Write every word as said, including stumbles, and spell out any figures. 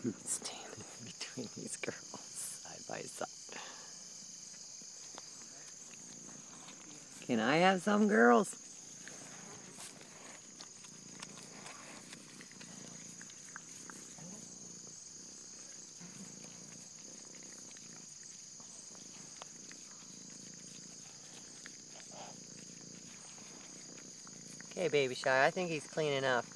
Standing between these girls, side by side. Can I have some, girls? Okay, baby shy, I think he's clean enough.